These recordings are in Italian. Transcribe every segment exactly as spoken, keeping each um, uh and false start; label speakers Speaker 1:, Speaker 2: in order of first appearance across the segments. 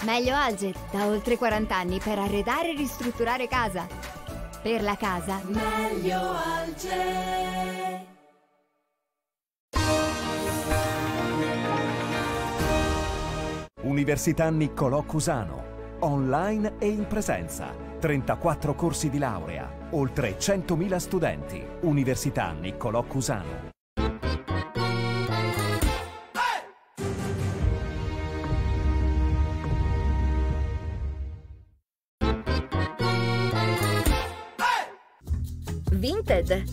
Speaker 1: Meglio Alge, da oltre quaranta anni per arredare e ristrutturare casa. Per la casa, meglio Alge.
Speaker 2: Università Niccolò Cusano. Online e in presenza. trentaquattro corsi di laurea. Oltre centomila studenti. Università Niccolò Cusano.
Speaker 1: Vinted.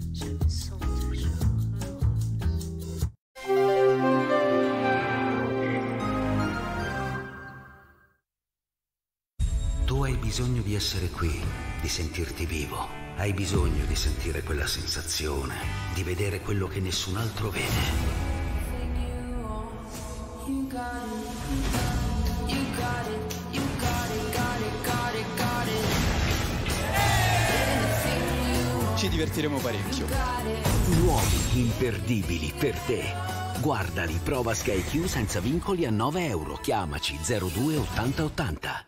Speaker 3: Tu hai bisogno di essere qui, di sentirti vivo. Hai bisogno di sentire quella sensazione, di vedere quello che nessun altro vede.
Speaker 4: Ci divertiremo parecchio.
Speaker 3: Nuovi, imperdibili per te. Guardali, prova Sky Q senza vincoli a nove euro. Chiamaci zero due ottanta ottanta.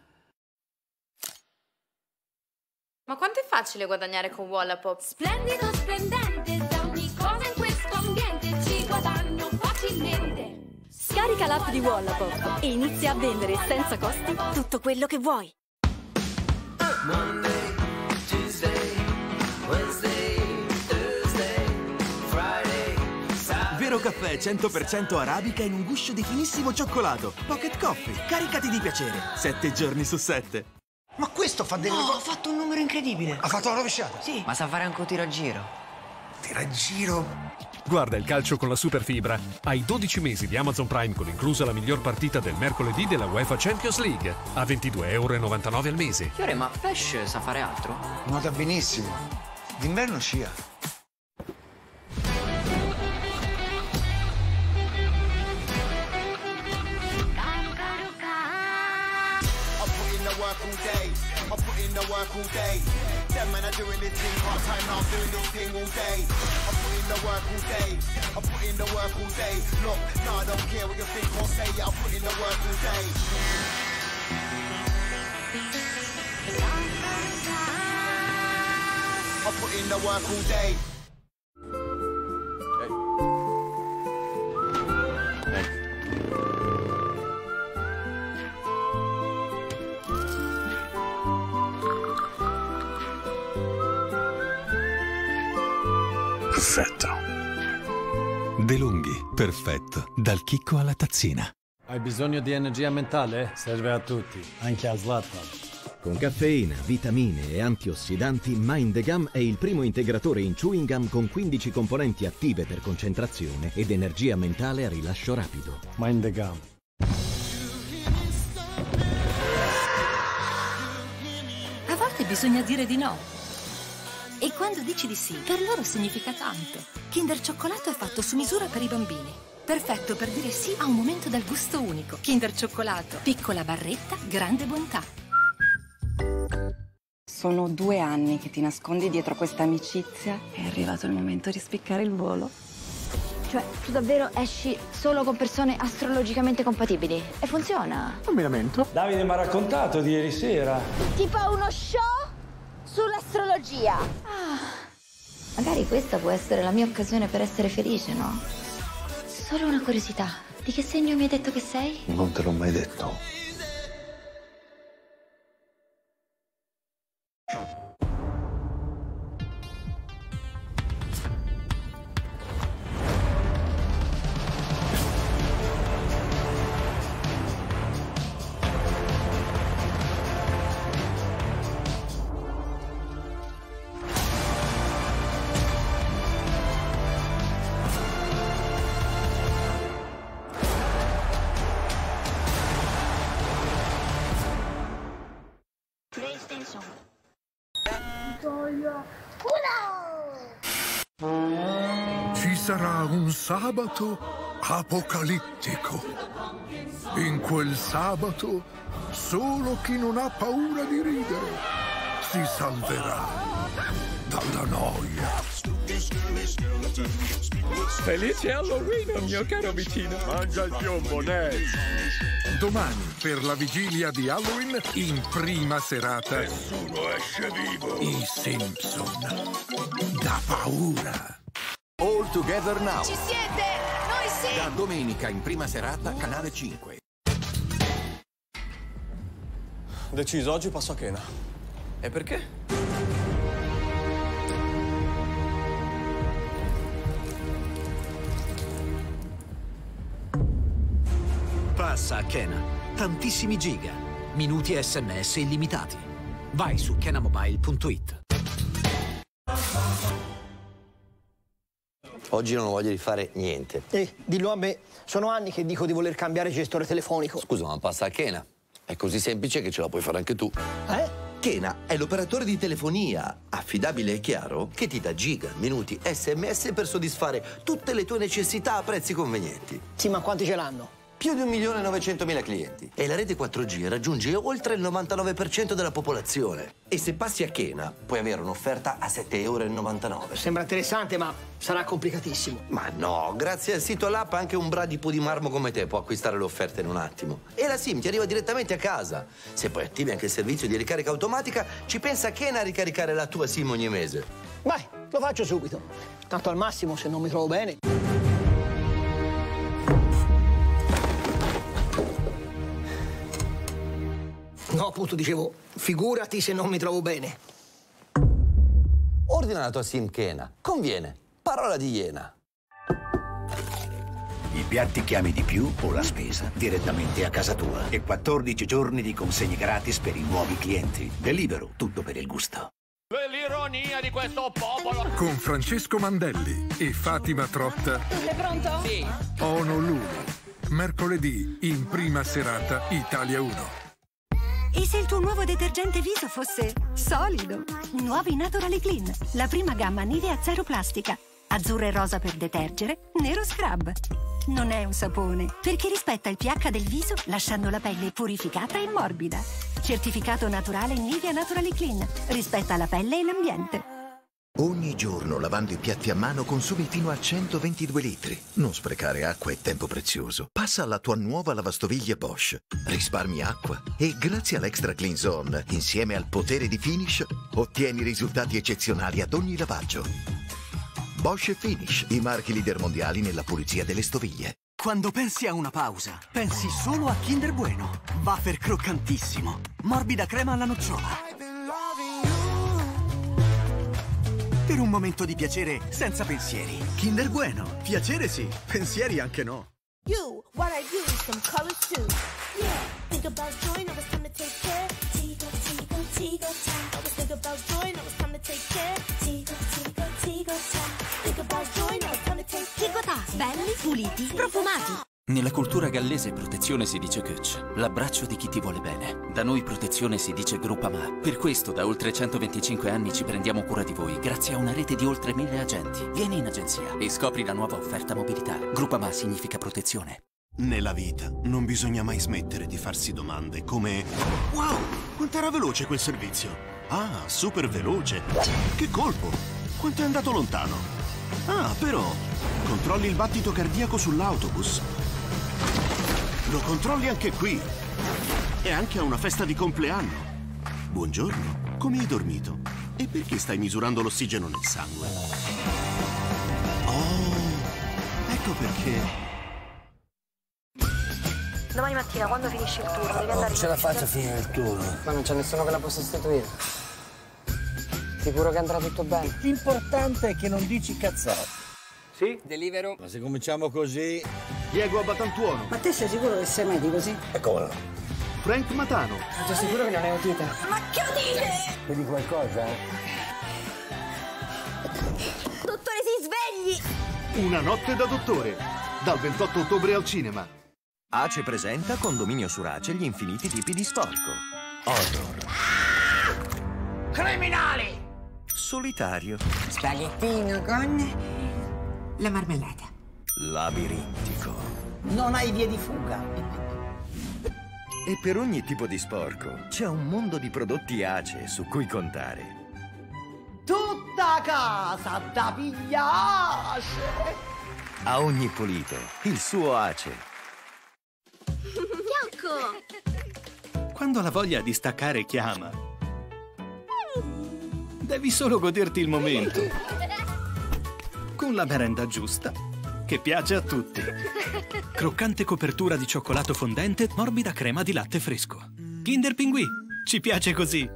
Speaker 5: Ma quanto è facile guadagnare con Wallapop?
Speaker 6: Splendido, splendente, da ogni cosa in questo ambiente ci guadagno facilmente.
Speaker 7: Scarica l'app di Wallapop e inizia a vendere senza costi tutto quello che vuoi.
Speaker 8: Monday, Tuesday, Wednesday, Thursday, Friday, Saturday.
Speaker 9: Vero caffè cento per cento arabica in un guscio di finissimo cioccolato. Pocket Coffee, caricati di piacere. Sette giorni su sette.
Speaker 10: Ma questo fa delle...
Speaker 11: Oh, ha fatto un numero incredibile.
Speaker 10: Ha fatto la rovesciata?
Speaker 11: Sì. Ma sa fare anche un tiro a giro.
Speaker 10: Tiro a giro?
Speaker 12: Guarda il calcio con la superfibra. Hai dodici mesi di Amazon Prime con inclusa la miglior partita del mercoledì della UEFA Champions League a ventidue e novantanove euro al mese.
Speaker 11: Fiore, ma Fesh sa fare altro?
Speaker 10: Nuota benissimo. D'inverno scia.
Speaker 13: Work all day, I put in the work all day. Them men are doing this thing part time, now I'm doing this thing all day. I put in the work all day, I put in the work all day. Look, no, I don't care what you think or say, I put in the work all day. I put in the work all day.
Speaker 14: Perfetto. De Lunghi, perfetto. Dal chicco alla tazzina.
Speaker 15: Hai bisogno di energia mentale? Serve a tutti, anche a Zlatan.
Speaker 16: Con caffeina, vitamine e antiossidanti, Mind the Gum è il primo integratore in chewing gum con quindici componenti attive per concentrazione ed energia mentale a rilascio rapido.
Speaker 15: Mind the Gum.
Speaker 17: A volte bisogna dire di no. E quando dici di sì, per loro significa tanto. Kinder Cioccolato è fatto su misura per i bambini. Perfetto per dire sì a un momento dal gusto unico. Kinder Cioccolato, piccola barretta, grande bontà.
Speaker 18: Sono due anni che ti nascondi dietro questa amicizia. È arrivato il momento di spiccare il volo.
Speaker 1: Cioè, tu davvero esci solo con persone astrologicamente compatibili? E funziona?
Speaker 15: Non mi lamento. Davide mi ha raccontato di ieri sera.
Speaker 1: Tipo uno show sull'astrologia. Ah, magari questa può essere la mia occasione per essere felice, no? Solo una curiosità. Di che segno mi hai detto che sei?
Speaker 10: Non te l'ho mai detto.
Speaker 19: Ci sarà un sabato apocalittico. In quel sabato solo chi non ha paura di ridere si salverà dalla noia.
Speaker 20: Felice Halloween, mio caro vicino.
Speaker 19: Mangia il piombo, Ned. Domani, per la vigilia di Halloween, in prima serata...
Speaker 13: Nessuno esce vivo.
Speaker 19: I Simpson. Da paura.
Speaker 21: All Together Now.
Speaker 6: Ci siete? Noi sì!
Speaker 21: Da domenica in prima serata, canale cinque.
Speaker 4: Deciso, oggi passo a Kena. E perché?
Speaker 3: Passa a Kena. Tantissimi giga. Minuti e sms illimitati. Vai su kenamobile punto it.
Speaker 22: Oggi non ho voglia di fare niente.
Speaker 23: Eh, dillo a me. Sono anni che dico di voler cambiare gestore telefonico.
Speaker 22: Scusa, ma passa a Kena. È così semplice che ce la puoi fare anche tu.
Speaker 23: Eh?
Speaker 22: Kena è l'operatore di telefonia, affidabile e chiaro, che ti dà giga, minuti, sms per soddisfare tutte le tue necessità a prezzi convenienti.
Speaker 23: Sì, ma quanti ce l'hanno?
Speaker 22: Più di un milione e novecentomila clienti. E la rete quattro G raggiunge oltre il novantanove per cento della popolazione. E se passi a Kena, puoi avere un'offerta a sette e novantanove euro.
Speaker 23: Sembra interessante, ma sarà complicatissimo.
Speaker 22: Ma no, grazie al sito e all'app anche un bradipo di marmo come te può acquistare l'offerta in un attimo. E la SIM ti arriva direttamente a casa. Se poi attivi anche il servizio di ricarica automatica, ci pensa Kena a ricaricare la tua SIM ogni mese.
Speaker 23: Vai, lo faccio subito. Tanto al massimo, se non mi trovo bene... No, appunto, dicevo, figurati se non mi trovo bene.
Speaker 22: Ordina la tua SIM Kena. Conviene. Parola di Iena.
Speaker 24: I piatti che ami di più o la spesa direttamente a casa tua. E quattordici giorni di consegne gratis per i nuovi clienti. Deliveroo, tutto per il gusto.
Speaker 13: L'ironia di questo popolo.
Speaker 19: Con Francesco Mandelli e Fatima Trotta.
Speaker 6: Sei pronto?
Speaker 13: Sì.
Speaker 19: Honolulu. Mercoledì in prima serata Italia uno.
Speaker 17: E se il tuo nuovo detergente viso fosse solido? Nuovi Naturally Clean, la prima gamma Nivea Zero Plastica. Azzurra e rosa per detergere, nero scrub. Non è un sapone, perché rispetta il pH del viso lasciando la pelle purificata e morbida. Certificato naturale Nivea Naturally Clean. Rispetta la pelle e l'ambiente.
Speaker 25: Ogni giorno lavando i piatti a mano consumi fino a centoventidue litri. Non sprecare acqua e tempo prezioso. Passa alla tua nuova lavastoviglie Bosch. Risparmi acqua e grazie all'Extra Clean Zone, insieme al potere di Finish, ottieni risultati eccezionali ad ogni lavaggio. Bosch e Finish, i marchi leader mondiali nella pulizia delle stoviglie.
Speaker 26: Quando pensi a una pausa, pensi solo a Kinder Bueno. Wafer croccantissimo, morbida crema alla nocciola. Per un momento di piacere senza pensieri. Kinder Bueno. Piacere sì, pensieri anche no.
Speaker 6: You, what I use, some colors too. Yeah, think about joy, now it's time to take care. Tigo, tigo, tigo time. Always think about joy, now it's time to take care. Tigo, tigo, tigo time. Think about joy, now it's time to take care.
Speaker 17: Tigo Ta, belli, puliti, profumati.
Speaker 27: Nella cultura gallese protezione si dice Köch, l'abbraccio di chi ti vuole bene. Da noi protezione si dice Groupama. Per questo da oltre centoventicinque anni ci prendiamo cura di voi grazie a una rete di oltre mille agenti. Vieni in agenzia e scopri la nuova offerta mobilità. Groupama significa protezione.
Speaker 28: Nella vita non bisogna mai smettere di farsi domande come: wow, quant'era veloce quel servizio? Ah, super veloce. Che colpo! Quanto è andato lontano? Ah, però, controlli il battito cardiaco sull'autobus. Lo controlli anche qui. E anche a una festa di compleanno. Buongiorno, come hai dormito? E perché stai misurando l'ossigeno nel sangue? Oh, ecco perché.
Speaker 29: Domani mattina, quando finisci il turno, devi andare
Speaker 30: Non
Speaker 29: in
Speaker 30: ce la
Speaker 29: ufficio.
Speaker 30: faccio a finire il turno.
Speaker 29: Ma non c'è nessuno che la possa sostituire. Sicuro che andrà tutto bene?
Speaker 30: L'importante è che non dici cazzate.
Speaker 29: Sì? Delivero.
Speaker 30: Ma se cominciamo così...
Speaker 28: Diego Abbatantuono.
Speaker 29: Ma te sei sicuro che sei medico, sì?
Speaker 30: E come no?
Speaker 28: Frank Matano.
Speaker 29: Ma sei sicuro che non è otite? Ma che otite?
Speaker 30: Vedi qualcosa?
Speaker 29: Dottore, si svegli!
Speaker 28: Una notte da dottore. Dal ventotto ottobre al cinema.
Speaker 31: Ace presenta Condominio su Ace gli infiniti tipi di sporco. Horror.
Speaker 29: Criminali!
Speaker 31: Solitario.
Speaker 29: Spaghettino con la marmellata.
Speaker 31: Labirintico.
Speaker 30: Non hai vie di fuga.
Speaker 31: E per ogni tipo di sporco c'è un mondo di prodotti Ace su cui contare.
Speaker 30: Tutta
Speaker 23: la casa da pigliace.
Speaker 31: A ogni pulito, il suo Ace.
Speaker 2: Bianco! Quando la voglia di staccare chiama, devi solo goderti il momento. Con la merenda giusta, che piace a tutti. Croccante copertura di cioccolato fondente, morbida crema di latte fresco. Kinder Pinguì, ci piace così.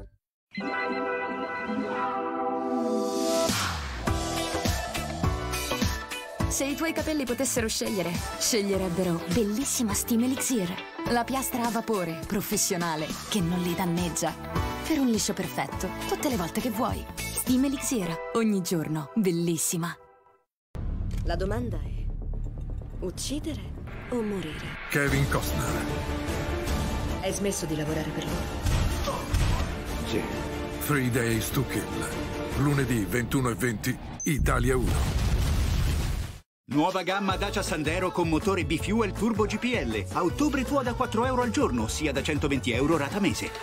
Speaker 5: Se i tuoi capelli potessero scegliere, sceglierebbero Bellissima Steam Elixir, la piastra a vapore professionale che non li danneggia. Per un liscio perfetto, tutte le volte che vuoi. Steam Elixir, ogni giorno, bellissima.
Speaker 7: La domanda è: uccidere o morire?
Speaker 19: Kevin Costner.
Speaker 7: Hai smesso di lavorare per loro?
Speaker 19: Sì. Three Days to Kill. Lunedì ventuno e venti, Italia uno.
Speaker 26: Nuova gamma Dacia Sandero con motore B-Fuel Turbo G P L. A ottobre tuo da quattro euro al giorno, sia da centoventi euro rata mese.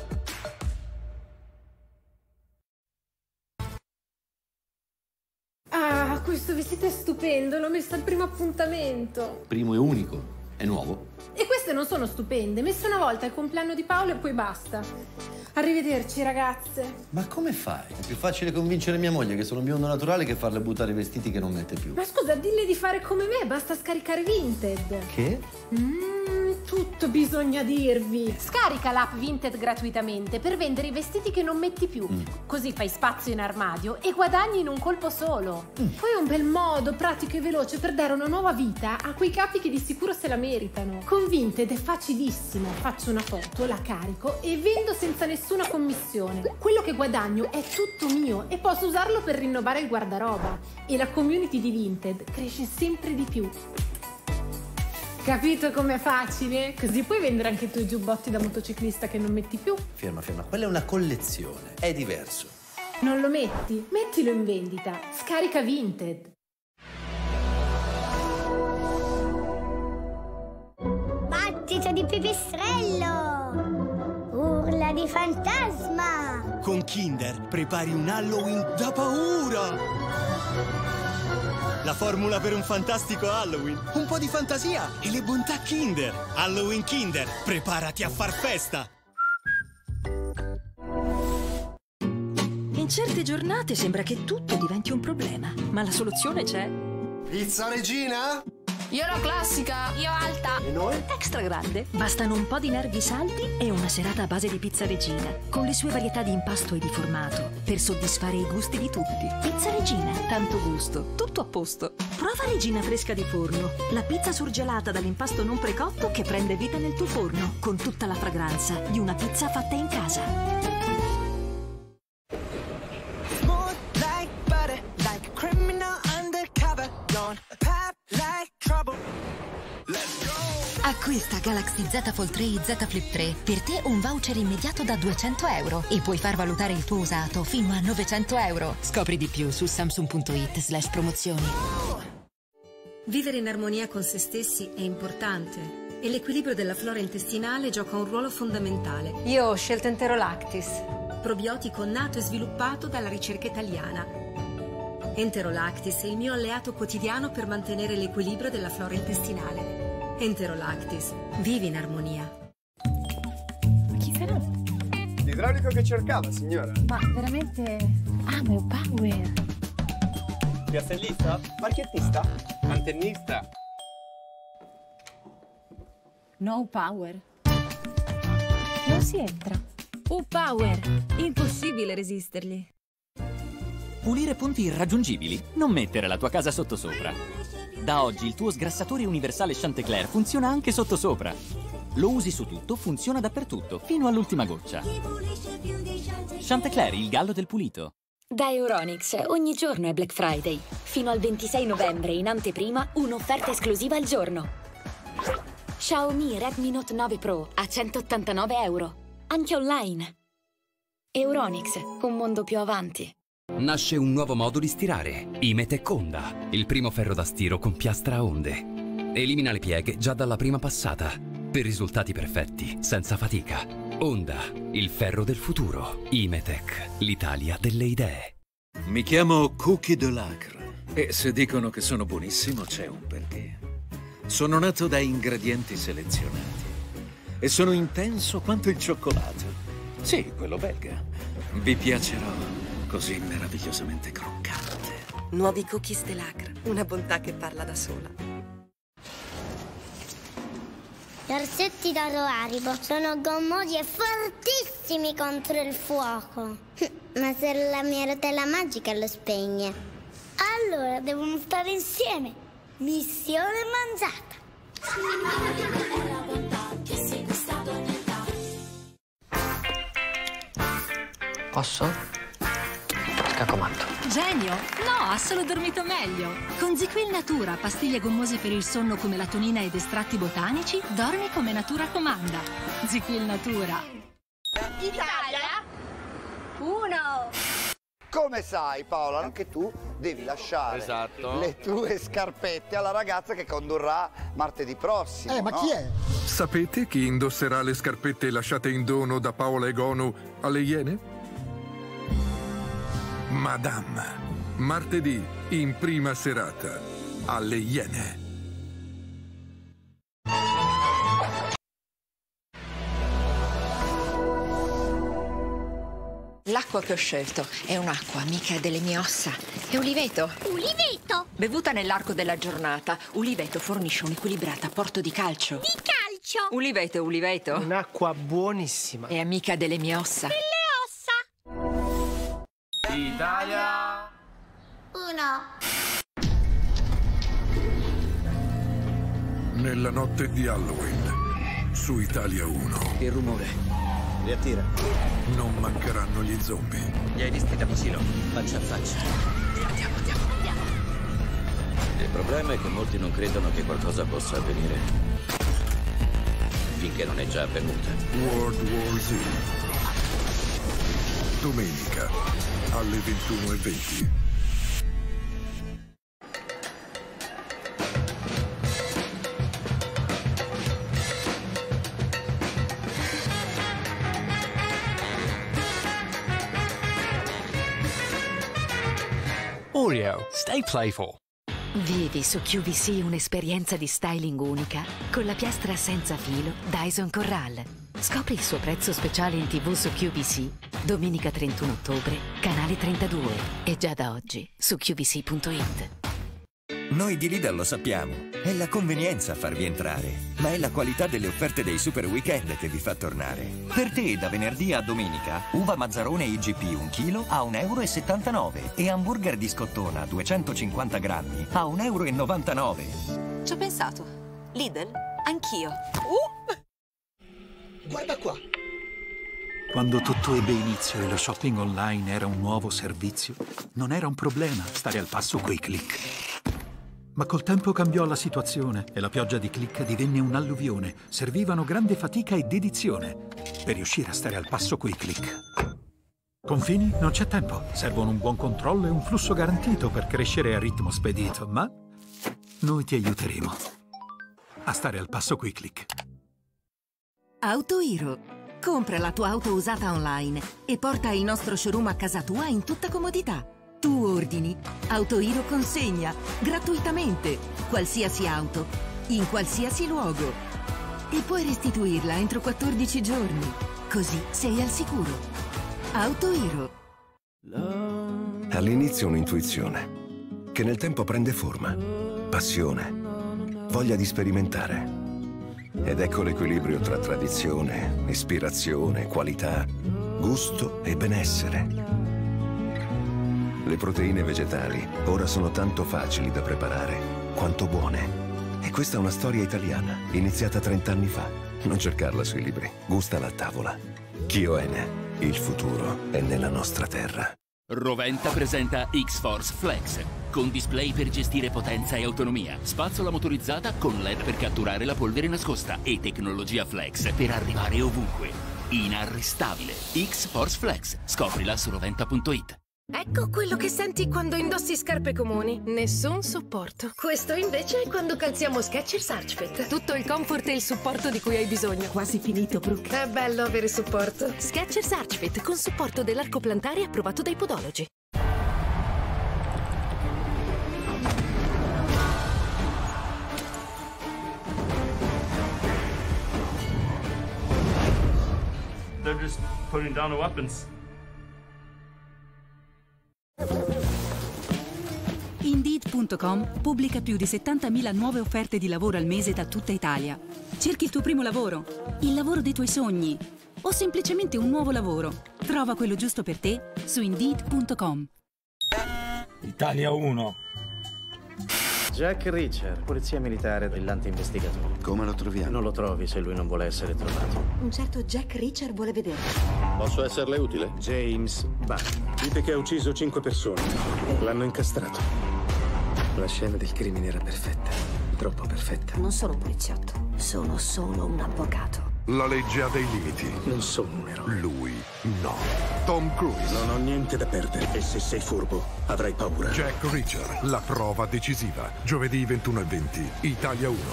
Speaker 8: Ah, questo vestito è stupendo, l'ho messo al primo appuntamento.
Speaker 22: Primo e unico. È nuovo?
Speaker 8: E queste non sono stupende, messo una volta al compleanno di Paolo e poi basta. Arrivederci, ragazze.
Speaker 22: Ma come fai? È più facile convincere mia moglie che sono biondo naturale che farle buttare i vestiti che non mette più.
Speaker 8: Ma scusa, dille di fare come me, basta scaricare Vinted.
Speaker 22: Che?
Speaker 8: Mmm, tutto bisogna dirvi. Scarica l'app Vinted gratuitamente per vendere i vestiti che non metti più. Mm. Così fai spazio in armadio e guadagni in un colpo solo. Mm. Poi è un bel modo pratico e veloce per dare una nuova vita a quei capi che di sicuro se la meritano. Con Vinted è facilissimo. Faccio una foto, la carico e vendo senza nessuna commissione. Quello che guadagno è tutto mio e posso usarlo per rinnovare il guardaroba. E la community di Vinted cresce sempre di più. Capito com'è facile? Così puoi vendere anche i tuoi giubbotti da motociclista che non metti più.
Speaker 22: Ferma, ferma. Quella è una collezione. È diverso.
Speaker 8: Non lo metti? Mettilo in vendita. Scarica Vinted.
Speaker 6: Battito di pipistrello! Urla di fantasma!
Speaker 26: Con Kinder prepari un Halloween da paura! La formula per un fantastico Halloween. Un po' di fantasia e le bontà Kinder. Halloween Kinder, preparati a far festa!
Speaker 17: In certe giornate sembra che tutto diventi un problema, ma la soluzione c'è.
Speaker 28: Pizza Regina?
Speaker 17: Io ero classica. Io alta.
Speaker 28: E noi?
Speaker 17: Extra grande. Bastano un po' di nervi saldi e una serata a base di Pizza Regina, con le sue varietà di impasto e di formato, per soddisfare i gusti di tutti. Pizza Regina, tanto gusto, tutto a posto. Prova Regina fresca di forno, la pizza surgelata dall'impasto non precotto che prende vita nel tuo forno, con tutta la fragranza di una pizza fatta in casa.
Speaker 9: Acquista Galaxy Z Fold tre e Z Flip tre. Per te un voucher immediato da duecento euro e puoi far valutare il tuo usato fino a novecento euro. Scopri di più su samsung punto it slash promozioni.
Speaker 7: Vivere in armonia con se stessi è importante e l'equilibrio della flora intestinale gioca un ruolo fondamentale.
Speaker 8: Io ho scelto Enterolactis.
Speaker 7: Probiotico nato e sviluppato dalla ricerca italiana. Enterolactis è il mio alleato quotidiano per mantenere l'equilibrio della flora intestinale. Enterolactis, vivi in armonia.
Speaker 8: Chi sarà?
Speaker 11: L'idraulico che cercava, signora.
Speaker 8: Ma veramente amo il power.
Speaker 11: Piastrellista? Parchettista? Antennista?
Speaker 8: No power. Non si entra.
Speaker 17: Oh power! Impossibile resistergli.
Speaker 12: Pulire punti irraggiungibili? Non mettere la tua casa sottosopra. Da oggi il tuo sgrassatore universale Chantecler funziona anche sottosopra. Lo usi su tutto, funziona dappertutto, fino all'ultima goccia. Chantecler, il gallo del pulito.
Speaker 14: Da Euronics, ogni giorno è Black Friday. Fino al ventisei novembre, in anteprima, un'offerta esclusiva al giorno. Xiaomi Redmi Note nove Pro a centottantanove euro. Anche online. Euronics, un mondo più avanti.
Speaker 3: Nasce un nuovo modo di stirare, Imetec Onda, il primo ferro da stiro con piastra a onde. Elimina le pieghe già dalla prima passata, per risultati perfetti, senza fatica. Onda, il ferro del futuro. Imetec, l'Italia delle idee.
Speaker 1: Mi chiamo Cookie de Lacre e se dicono che sono buonissimo c'è un perché. Sono nato da ingredienti selezionati e sono intenso quanto il cioccolato. Sì, quello belga. Vi piacerò, così meravigliosamente croccante.
Speaker 4: Nuovi Cookies de Lacre, una bontà che parla da sola.
Speaker 6: Gli orsetti d'oro Haribo sono gommosi e fortissimi contro il fuoco. Ma se la mia rotella magica lo spegne, allora devono stare insieme. Missione mangiata.
Speaker 29: Posso? Scaccomatto.
Speaker 17: Genio! No, ha solo dormito meglio. Con ZzzQuil Natura, pastiglie gommose per il sonno come melatonina ed estratti botanici, dormi come natura comanda. ZzzQuil Natura.
Speaker 6: Italia uno.
Speaker 10: Come sai, Paola, anche tu devi lasciare
Speaker 11: esatto.
Speaker 10: le tue scarpette alla ragazza che condurrà martedì prossimo.
Speaker 23: Eh, ma
Speaker 10: no?
Speaker 23: chi è?
Speaker 19: Sapete chi indosserà le scarpette lasciate in dono da Paola Egonu alle Iene? Madame. Martedì, in prima serata, alle Iene.
Speaker 13: L'acqua che ho scelto è un'acqua amica delle mie ossa. È uliveto.
Speaker 6: Uliveto?
Speaker 13: Bevuta nell'arco della giornata, uliveto fornisce un'equilibrata apporto di calcio.
Speaker 6: Di calcio?
Speaker 13: Uliveto è uliveto.
Speaker 30: Un'acqua buonissima.
Speaker 13: È amica delle mie ossa.
Speaker 6: Delle ossa?
Speaker 11: Italia
Speaker 6: uno.
Speaker 19: Nella notte di Halloween, su Italia uno.
Speaker 30: Il rumore. Riattira.
Speaker 19: Non mancheranno gli zombie.
Speaker 30: Li hai visti da vicino? Faccia a faccia.
Speaker 13: Andiamo, andiamo, andiamo.
Speaker 30: Il problema è che molti non credono che qualcosa possa avvenire finché non è già avvenuta.
Speaker 19: World War Z. Domenica alle ventuno e venti.
Speaker 31: Oreo, stay playful.
Speaker 9: Vivi su Q V C un'esperienza di styling unica con la piastra senza filo Dyson Corral. Scopri il suo prezzo speciale in tivù su Q V C domenica trentuno ottobre, canale trentadue e già da oggi su Q V C punto it.
Speaker 31: Noi di Lidl lo sappiamo, è la convenienza a farvi entrare, ma è la qualità delle offerte dei super weekend che vi fa tornare. Per te, da venerdì a domenica, uva Mazzarone I G P un chilo a un euro e settantanove e hamburger di scottona duecentocinquanta grammi a un euro e novantanove.
Speaker 4: Ci ho pensato. Lidl? Anch'io. Uh!
Speaker 23: Guarda qua.
Speaker 2: Quando tutto ebbe inizio e lo shopping online era un nuovo servizio, non era un problema stare al passo coi click. Ma col tempo cambiò la situazione e la pioggia di click divenne un'alluvione. Servivano grande fatica e dedizione per riuscire a stare al passo coi click. Con Fini non c'è tempo. Servono un buon controllo e un flusso garantito per crescere a ritmo spedito, ma noi ti aiuteremo a stare al passo coi click.
Speaker 7: Autohero. Compra la tua auto usata online e porta il nostro showroom a casa tua in tutta comodità. Tu ordini, Autohero consegna, gratuitamente, qualsiasi auto, in qualsiasi luogo. E puoi restituirla entro quattordici giorni, così sei al sicuro. Autohero.
Speaker 15: All'inizio un'intuizione, che nel tempo prende forma, passione, voglia di sperimentare. Ed ecco l'equilibrio tra tradizione, ispirazione, qualità, gusto e benessere. Le proteine vegetali ora sono tanto facili da preparare quanto buone. E questa è una storia italiana, iniziata trent'anni fa. Non cercarla sui libri, gustala a tavola. Kyoene, il futuro è nella nostra terra.
Speaker 27: Roventa presenta X-Force Flex, con display per gestire potenza e autonomia, spazzola motorizzata con L E D per catturare la polvere nascosta e tecnologia Flex per arrivare ovunque. Inarrestabile. X-Force Flex. Scoprila su roventa punto it.
Speaker 8: Ecco quello che senti quando indossi scarpe comuni. Nessun supporto. Questo invece è quando calziamo Skechers Archfit. Tutto il comfort e il supporto di cui hai bisogno. Quasi finito, Brooke. È bello avere supporto. Skechers Archfit con supporto dell'arco plantare approvato dai podologi.
Speaker 11: They're just putting down the weapons.
Speaker 5: Indeed punto com pubblica più di settantamila nuove offerte di lavoro al mese da tutta Italia. Cerchi il tuo primo lavoro, il lavoro dei tuoi sogni o semplicemente un nuovo lavoro. Trova quello giusto per te su Indeed punto com.
Speaker 12: Italia uno.
Speaker 23: Jack Reacher, polizia militare, brillante investigatore.
Speaker 16: Come lo troviamo?
Speaker 23: Non lo trovi se lui non vuole essere trovato.
Speaker 9: Un certo Jack Reacher vuole vederlo.
Speaker 16: Posso esserle utile?
Speaker 23: James Bond.
Speaker 16: Dite che ha ucciso cinque persone. L'hanno incastrato. La scena del crimine era perfetta. Troppo perfetta.
Speaker 9: Non sono un poliziotto, sono solo un avvocato.
Speaker 19: La legge ha dei limiti.
Speaker 16: Non sono un eroe.
Speaker 19: Lui no. Tom Cruise.
Speaker 16: Non ho niente da perdere e se sei furbo avrai paura.
Speaker 19: Jack Reacher, la prova decisiva. Giovedì ventuno e venti, Italia uno.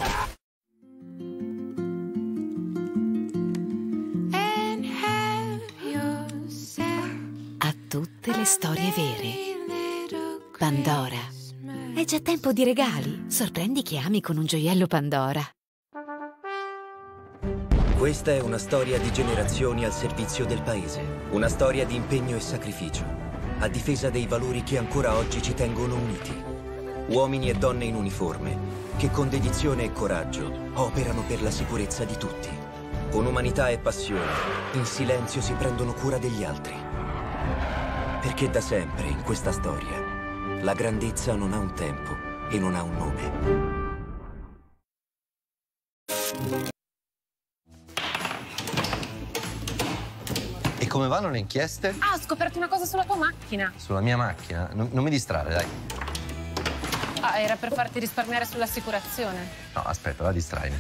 Speaker 9: A tutte le storie vere. Pandora. È già tempo di regali. Sorprendi chi ami con un gioiello Pandora.
Speaker 31: Questa è una storia di generazioni al servizio del paese. Una storia di impegno e sacrificio, a difesa dei valori che ancora oggi ci tengono uniti. Uomini e donne in uniforme, che con dedizione e coraggio operano per la sicurezza di tutti. Con umanità e passione, in silenzio si prendono cura degli altri. Perché da sempre, in questa storia, la grandezza non ha un tempo e non ha un nome.
Speaker 18: E come vanno le inchieste?
Speaker 8: Ah, ho scoperto una cosa sulla tua macchina.
Speaker 18: Sulla mia macchina? Non, non mi distrarre, dai.
Speaker 8: Ah, era per farti risparmiare sull'assicurazione.
Speaker 18: No, aspetta, la distraimi.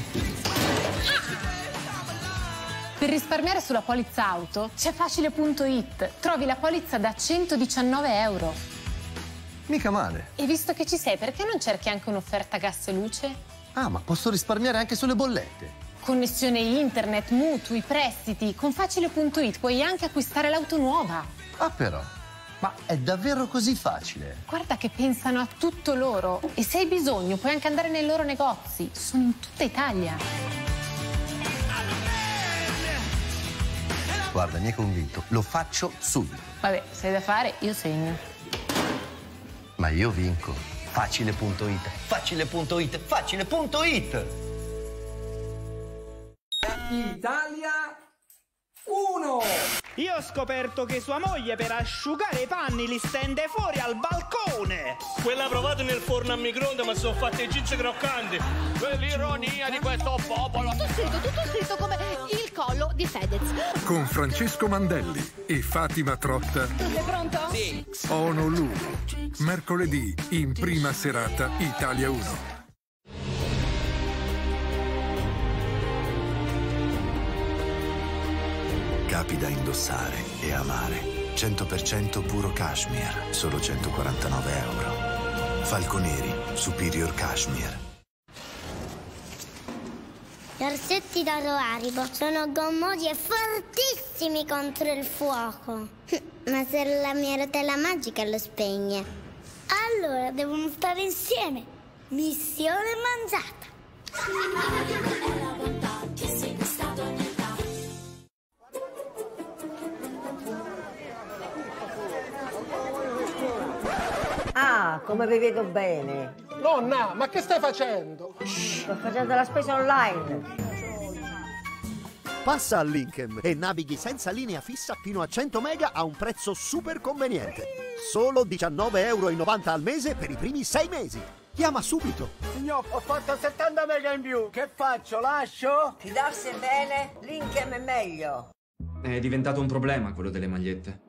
Speaker 8: Per risparmiare sulla polizza auto c'è facile punto it. Trovi la polizza da centodiciannove euro.
Speaker 18: Mica male.
Speaker 8: E visto che ci sei, perché non cerchi anche un'offerta gas e luce?
Speaker 18: Ah, ma posso risparmiare anche sulle bollette?
Speaker 8: Connessione internet, mutui, prestiti. Con facile punto it puoi anche acquistare l'auto nuova.
Speaker 18: Ah, però. Ma è davvero così facile?
Speaker 8: Guarda che pensano a tutto loro. E se hai bisogno puoi anche andare nei loro negozi. Sono in tutta Italia.
Speaker 18: Guarda, mi hai convinto. Lo faccio subito.
Speaker 8: Vabbè, se hai da fare, io segno.
Speaker 18: Ma io vinco. Facile punto it. Facile punto it. Facile punto it.
Speaker 20: Italia uno.
Speaker 21: Io ho scoperto che sua moglie per asciugare i panni li stende fuori al balcone.
Speaker 22: Quella provata nel forno a microonde ma sono fatte cicce croccanti. L'ironia di questo popolo.
Speaker 24: Tutto scritto, tutto scritto come il collo di Fedez.
Speaker 19: Con Francesco Mandelli e Fatima Trotta.
Speaker 24: Tu sei pronto?
Speaker 22: Sì.
Speaker 19: Honolulu. Mercoledì in prima serata Italia uno.
Speaker 25: Capi da indossare e amare. cento per cento puro cashmere, solo centoquarantanove euro. Falconeri, Superior Cashmere.
Speaker 6: Gli orsetti d'oro Haribo sono gommosi e fortissimi contro il fuoco. Ma se la mia rotella magica lo spegne, allora devono stare insieme. Missione mangiata.
Speaker 26: Ah, come vi vedo bene.
Speaker 23: Nonna, ma che stai facendo?
Speaker 26: Sto facendo la spesa online. Passa al Linkem e navighi senza linea fissa fino a cento mega a un prezzo super conveniente. Solo diciannove e novanta euro al mese per i primi sei mesi. Chiama subito.
Speaker 23: Signor, ho fatto settanta mega in più. Che faccio? Lascio?
Speaker 26: Fidarsi è bene, Linkem è meglio.
Speaker 28: È diventato un problema quello delle magliette.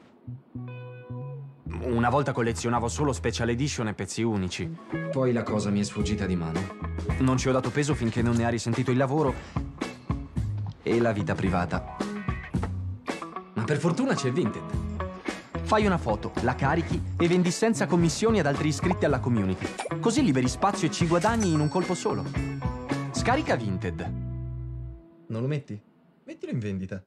Speaker 28: Una volta collezionavo solo special edition e pezzi unici. Poi la cosa mi è sfuggita di mano. Non ci ho dato peso finché non ne ha risentito il lavoro e la vita privata. Ma per fortuna c'è Vinted. Fai una foto, la carichi e vendi senza commissioni ad altri iscritti alla community. Così liberi spazio e ci guadagni in un colpo solo. Scarica Vinted.
Speaker 18: Non lo metti? Mettilo in vendita.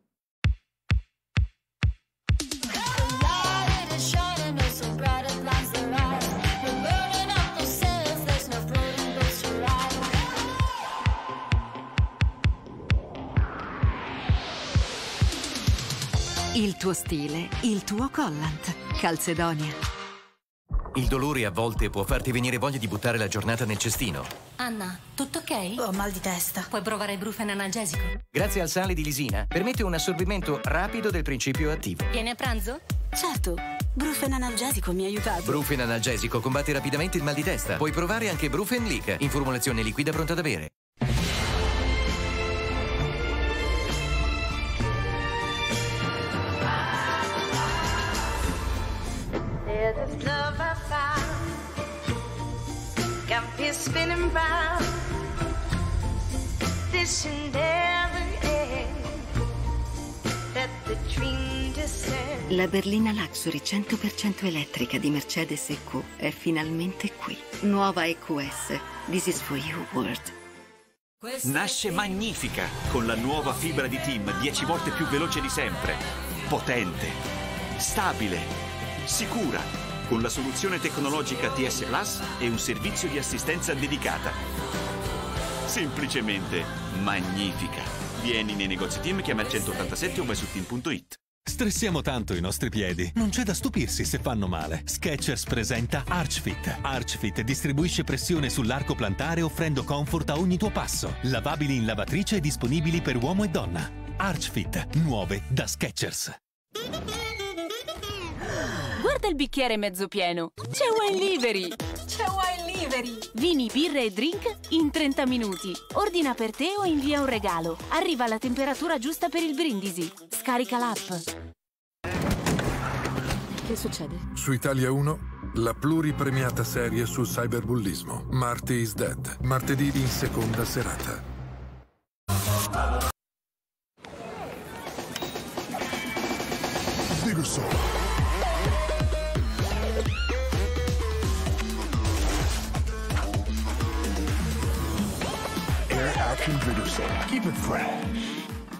Speaker 9: Il tuo stile, il tuo collant. Calzedonia.
Speaker 1: Il dolore a volte può farti venire voglia di buttare la giornata nel cestino.
Speaker 2: Anna, tutto ok? Ho mal di testa. Puoi provare il Brufen analgesico?
Speaker 1: Grazie al sale di lisina, permette un assorbimento rapido del principio attivo.
Speaker 2: Vieni a pranzo?
Speaker 3: Certo, Brufen analgesico mi ha aiutato.
Speaker 1: Brufen analgesico combatte rapidamente il mal di testa. Puoi provare anche Brufen Leak, in formulazione liquida pronta da bere.
Speaker 6: Love I found got me spinning round this and every end that the dream descends.
Speaker 9: La berlina Luxury cento per cento elettrica di Mercedes E Q è finalmente qui. Nuova E Q S. This is for you, world.
Speaker 4: Nasce magnifica con la nuova fibra di Tim, dieci volte più veloce di sempre. Potente, stabile, sicura. Con la soluzione tecnologica T S Plus e un servizio di assistenza dedicata. Semplicemente magnifica. Vieni nei negozi Tim, chiama il centottantasette o vai su tim punto it.
Speaker 7: Stressiamo tanto i nostri piedi. Non c'è da stupirsi se fanno male. Skechers presenta Archfit. Archfit distribuisce pressione sull'arco plantare offrendo comfort a ogni tuo passo. Lavabili in lavatrice e disponibili per uomo e donna. Archfit, nuove da Skechers.
Speaker 5: Guarda il bicchiere mezzo pieno. C'è Wine Livery.
Speaker 8: C'è Wine Livery.
Speaker 5: Vini, birre e drink in trenta minuti. Ordina per te o invia un regalo. Arriva alla temperatura giusta per il brindisi. Scarica l'app. Che succede?
Speaker 19: Su Italia uno, la pluripremiata serie sul cyberbullismo. Marty is Dead. Martedì in seconda serata.
Speaker 10: Bigger soul. Action Bigger Soul. Keep it fresh.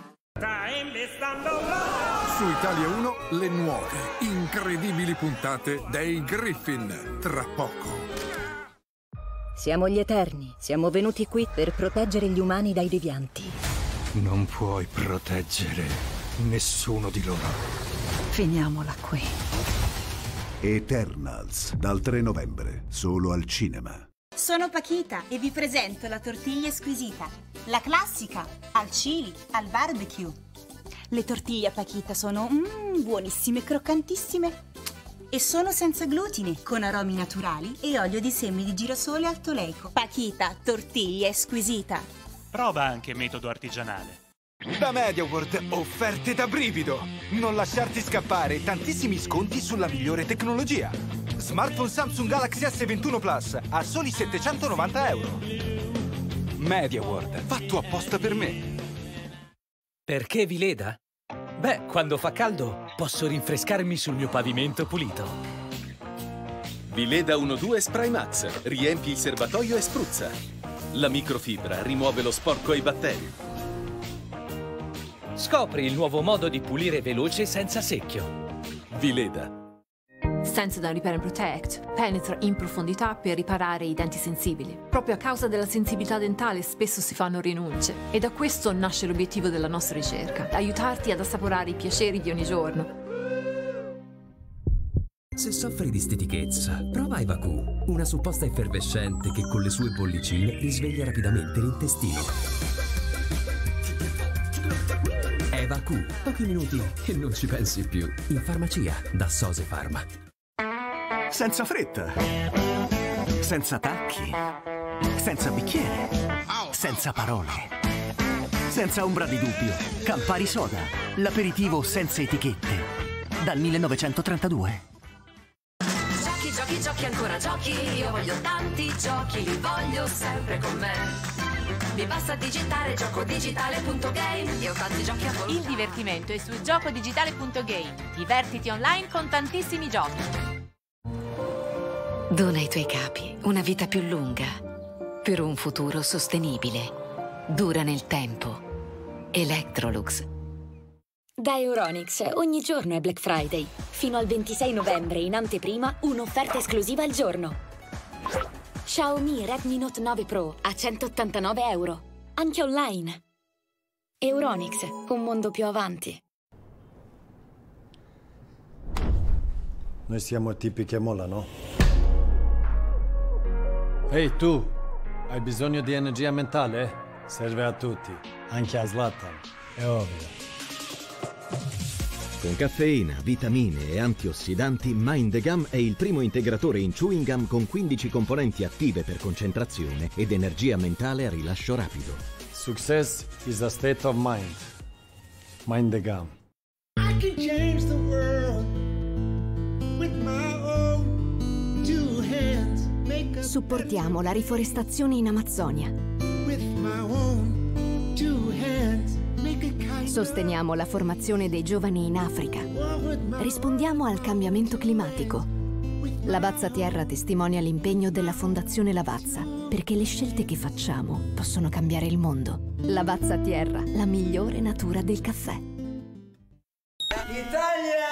Speaker 19: Su Italia uno, le nuove, incredibili puntate dei Griffin. Tra poco.
Speaker 13: Siamo gli Eterni. Siamo venuti qui per proteggere gli umani dai devianti.
Speaker 12: Non puoi proteggere nessuno di loro.
Speaker 13: Finiamola qui.
Speaker 14: Eternals, dal tre novembre, solo al cinema.
Speaker 17: Sono Paquita e vi presento la tortiglia squisita. La classica, al chili, al barbecue. Le tortiglie a Paquita sono mm, buonissime, croccantissime. E sono senza glutine, con aromi naturali e olio di semi di girasole altoleico. Paquita, tortiglia squisita.
Speaker 29: Prova anche metodo artigianale.
Speaker 30: Da MediaWorld, offerte da brivido! Non lasciarti scappare, tantissimi sconti sulla migliore tecnologia. Smartphone Samsung Galaxy S ventuno Plus a soli settecentonovanta euro.
Speaker 32: MediaWorld, fatto apposta per me. Perché Vileda? Beh, quando fa caldo posso rinfrescarmi sul mio pavimento pulito.
Speaker 33: Vileda uno due Spray Max, riempi il serbatoio e spruzza. La microfibra rimuove lo sporco e i batteri.
Speaker 32: Scopri il nuovo modo di pulire veloce senza secchio.
Speaker 33: Vileda.
Speaker 34: Sensodyne Repair and Protect penetra in profondità per riparare i denti sensibili. Proprio a causa della sensibilità dentale spesso si fanno rinunce e da questo nasce l'obiettivo della nostra ricerca, aiutarti ad assaporare i piaceri di ogni giorno.
Speaker 35: Se soffri di stitichezza, prova Evacu, una supposta effervescente che con le sue bollicine risveglia rapidamente l'intestino. Evacu, pochi minuti e non ci pensi più. In farmacia, da Sose Pharma.
Speaker 36: Senza fretta, senza tacchi, senza bicchiere, senza parole, senza ombra di dubbio. Campari Soda, l'aperitivo senza etichette, dal millenovecentotrentadue.
Speaker 9: Giochi, giochi, giochi, ancora giochi. Io voglio tanti giochi, li voglio sempre con me. Mi basta digitare giocodigitale punto game. Io ho tanti giochi a volere.
Speaker 5: Il divertimento è su giocodigitale punto game. Divertiti online con tantissimi giochi.
Speaker 9: Dona ai tuoi capi una vita più lunga per un futuro sostenibile. Dura nel tempo. Electrolux.
Speaker 13: Da Euronics, ogni giorno è Black Friday. Fino al ventisei novembre, in anteprima, un'offerta esclusiva al giorno. Xiaomi Redmi Note nove Pro a centottantanove euro. Anche online. Euronics, un mondo più avanti.
Speaker 2: Noi siamo tipi che mollano. Ehi tu, hai bisogno di energia mentale? Serve a tutti, anche a Zlatan, è ovvio.
Speaker 3: Con caffeina, vitamine e antiossidanti, Mind the Gum è il primo integratore in chewing gum con quindici componenti attive per concentrazione ed energia mentale a rilascio rapido.
Speaker 2: Success is a state of mind. Mind the Gum.
Speaker 10: I can change the world with my own two hands. Make a
Speaker 11: Supportiamo la riforestazione in Amazzonia.
Speaker 10: with my own two hands. Make a kind
Speaker 11: Sosteniamo la formazione dei giovani in Africa. Rispondiamo al cambiamento climatico. Lavazza Tierra testimonia l'impegno della Fondazione Lavazza, perché le scelte che facciamo possono cambiare il mondo. Lavazza Tierra, la migliore natura del caffè.
Speaker 10: Italia!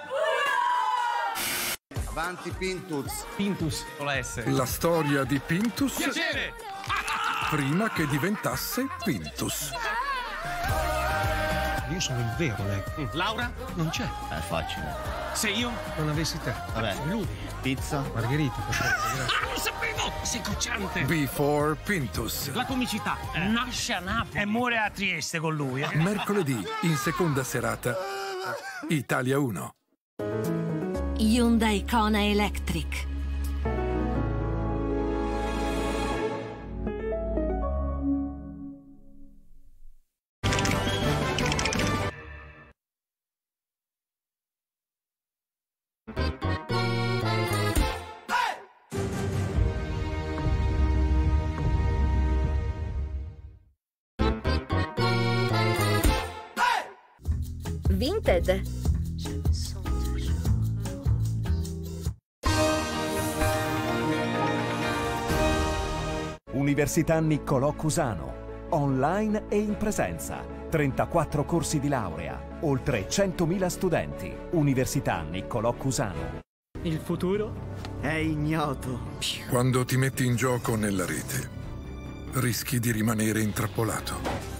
Speaker 15: Avanti Pintus.
Speaker 32: Pintus, con la S.
Speaker 19: La storia di Pintus
Speaker 32: Piacere!
Speaker 19: prima che diventasse Pintus.
Speaker 32: Io sono il vero lei. Laura? Non c'è.
Speaker 15: È facile.
Speaker 32: Se io non avessi te.
Speaker 15: Vabbè.
Speaker 32: Lui.
Speaker 15: Pizza?
Speaker 32: Margherita, per favore. Ah, lo sapevo! Sei cocciante.
Speaker 19: Before Pintus.
Speaker 32: La comicità eh. nasce a Napoli e muore a Trieste con lui. Eh.
Speaker 19: Mercoledì, in seconda serata, Italia uno.
Speaker 5: Hyundai Kona Electric.
Speaker 13: Vinted.
Speaker 16: Università Niccolò Cusano. Online e in presenza. trentaquattro corsi di laurea. Oltre centomila studenti. Università Niccolò Cusano.
Speaker 32: Il futuro?
Speaker 36: È ignoto.
Speaker 19: Quando ti metti in gioco nella rete, rischi di rimanere intrappolato.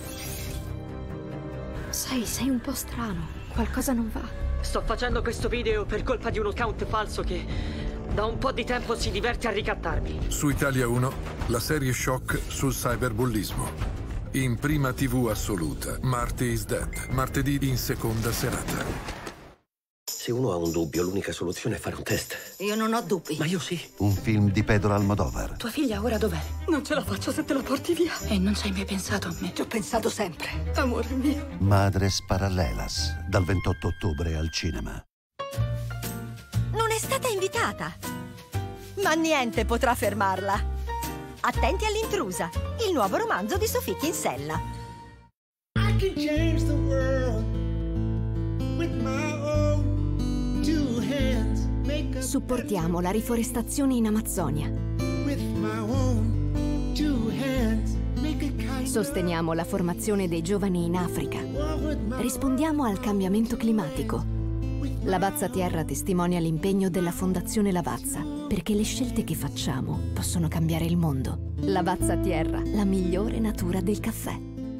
Speaker 13: Sai, sei un po' strano. Qualcosa non va.
Speaker 18: Sto facendo questo video per colpa di un account falso che da un po' di tempo si diverte a ricattarmi.
Speaker 19: Su Italia uno, la serie shock sul cyberbullismo. In prima tivù assoluta, Marty is Dead. Martedì in seconda serata.
Speaker 20: Se uno ha un dubbio, l'unica soluzione è fare un test.
Speaker 13: Io non ho dubbi.
Speaker 20: Ma io sì.
Speaker 14: Un film di Pedro Almodovar.
Speaker 13: Tua figlia ora dov'è? Non ce la faccio se te la porti via. E non ci hai mai pensato a me? Ci ho pensato sempre, amore mio.
Speaker 14: Madres Parallelas, dal ventotto ottobre al cinema.
Speaker 21: Non è stata invitata. Ma niente potrà fermarla. Attenti all'intrusa, il nuovo romanzo di Sophie Kinsella.
Speaker 10: I can change the world with my own two hands. Make a
Speaker 11: Supportiamo la riforestazione in Amazzonia.
Speaker 10: with my own two hands. Make a kind
Speaker 11: Sosteniamo la formazione dei giovani in Africa. Rispondiamo al cambiamento climatico. Lavazza Tierra testimonia l'impegno della Fondazione Lavazza, perché le scelte che facciamo possono cambiare il mondo. Lavazza Tierra, la migliore natura del caffè.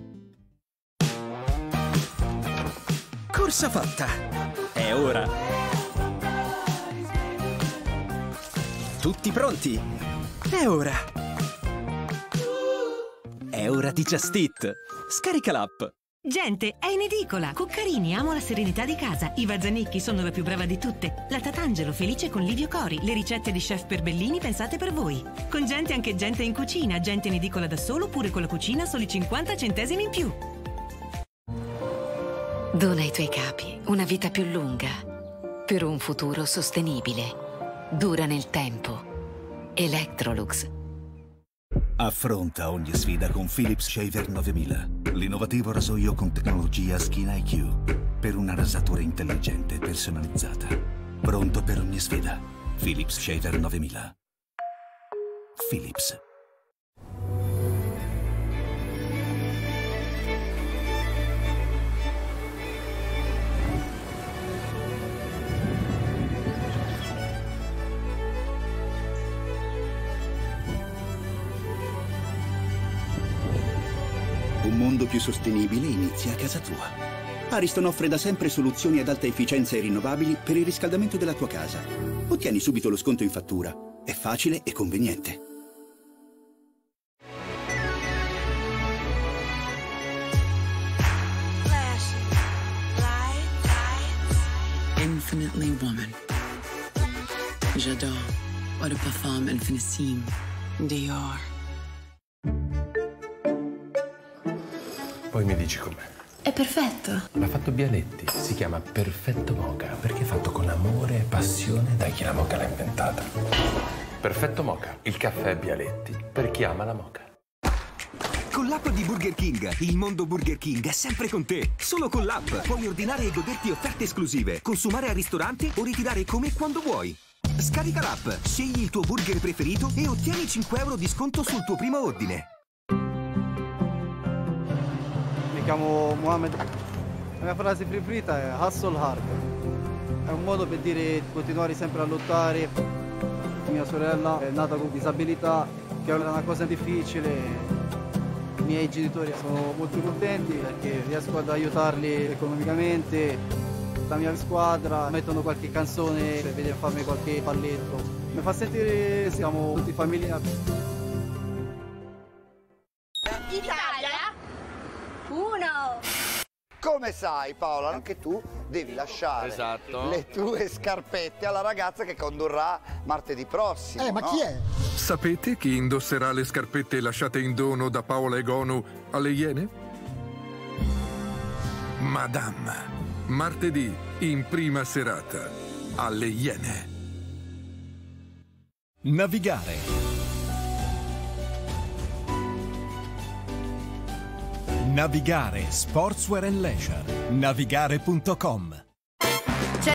Speaker 32: Corsa fatta. È ora. Tutti pronti? È ora. È ora di Just Eat. Scarica l'app.
Speaker 22: Gente, è in edicola! Cuccarini, amo la serenità di casa. I Vazzanicchi sono la più brava di tutte. La Tatangelo, felice con Livio Cori. Le ricette di chef perbellini pensate per voi. Con gente anche gente in cucina. Gente in edicola da solo, pure con la cucina, soli cinquanta centesimi in più.
Speaker 9: Dona ai tuoi capi una vita più lunga, per un futuro sostenibile. Dura nel tempo. Electrolux.
Speaker 14: Affronta ogni sfida con Philips Shaver novemila, l'innovativo rasoio con tecnologia Skin I Q, per una rasatura intelligente e personalizzata. Pronto per ogni sfida. Philips Shaver novemila. Philips.
Speaker 23: Un
Speaker 1: mondo più sostenibile inizia a casa tua. Ariston offre da sempre soluzioni ad alta efficienza e rinnovabili per il riscaldamento della tua casa. Ottieni subito lo sconto in fattura. È facile e conveniente.
Speaker 4: Infinitely woman. J'adore. Eau de parfum infinissime. Dior.
Speaker 6: Poi mi dici com'è.
Speaker 4: È perfetto.
Speaker 6: L'ha fatto Bialetti. Si chiama Perfetto Mocha perché è fatto con amore e passione da chi la mocha l'ha inventata. Perfetto Mocha, il caffè Bialetti per chi ama la mocha.
Speaker 7: Con l'app di Burger King, il mondo Burger King è sempre con te. Solo con l'app puoi ordinare e goderti offerte esclusive, consumare al ristorante o ritirare come e quando vuoi. Scarica l'app, scegli il tuo burger preferito e ottieni cinque euro di sconto sul tuo primo ordine.
Speaker 8: Mi chiamo Mohamed. La mia frase preferita è hustle hard. È un modo per dire continuare sempre a lottare. Mia sorella è nata con disabilità, che è una cosa difficile. I miei genitori sono molto contenti perché riesco ad aiutarli economicamente. La mia squadra mettono qualche canzone per vedere farmi qualche balletto. Mi fa sentire che siamo tutti famiglia.
Speaker 12: Italia uno.
Speaker 15: Come sai Paola, anche tu devi lasciare
Speaker 17: esatto.
Speaker 15: le tue scarpette alla ragazza che condurrà martedì prossimo.
Speaker 17: Eh, ma
Speaker 15: no?
Speaker 17: chi è?
Speaker 19: Sapete chi indosserà le scarpette lasciate in dono da Paola Egonu alle Iene? Madame. Martedì, in prima serata, alle Iene.
Speaker 16: Navigare. Navigare Sportswear and Leisure. Navigare punto com